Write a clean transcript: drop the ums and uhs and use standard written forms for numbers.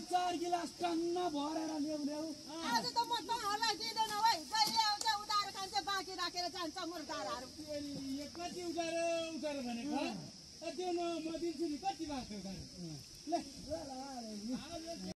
4 गिलास टन्न भरेर ल्याउ आज त म तँहरूलाई दिँदैन है जहिले आउँछ उधारो खान्छ बाँकी राखेर जान्छ मुर्दारहरू कति उधारो भनेको त्यो म दिन्छु नि कति भएको उधारो ले